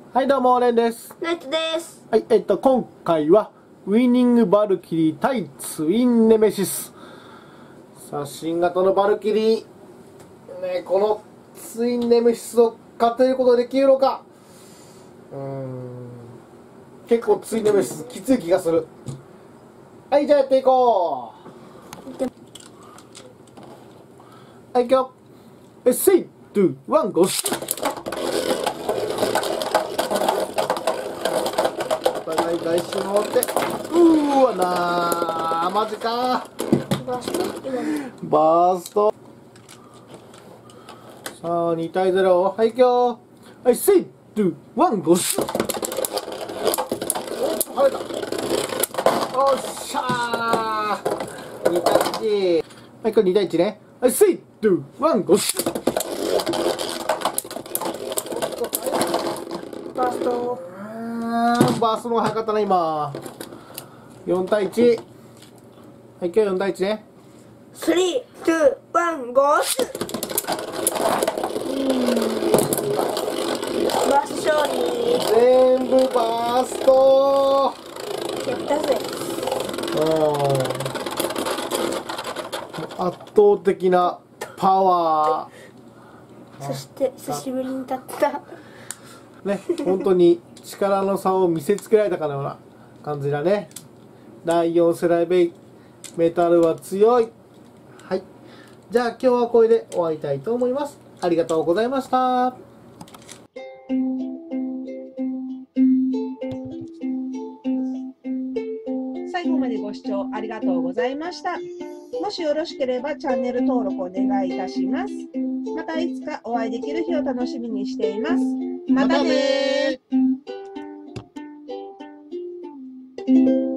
はい、どうも、レンです。 ナイトです。 はい、今回は、ウィニングバルキリー対ツインネメシス。さあ、新型のバルキリー、ね、このツインネメシスを勝てることができるのか。結構ツインネメシスきつい気がする。はい、じゃあやっていこう。はい、いくよ。3、2、1、ゴー。お互い外周回って、わなー、マジかバーストバースト。さあ、2対0。はい、いくよ。はい、3、2、1、ゴー。お、晴れた。おっしゃー。2対1。はい、これ2対1ね。はい、3、2、1、ゴー。 バーストバーストの方が早かったな、今。4対1。はい、今日4対1ね。 3、2、1、ゴース。バースト勝利。 全部バースト。 やったぜ。 圧倒的なパワー。 そして久しぶりに立ったね、本当に力の差を見せつけられたかのような感じだね。第4世代メタルは強い。はい。じゃあ今日はこれで終わりたいと思います。ありがとうございました。 最後までご視聴ありがとうございました。もしよろしければチャンネル登録お願いいたします。またいつかお会いできる日を楽しみにしています。またねー。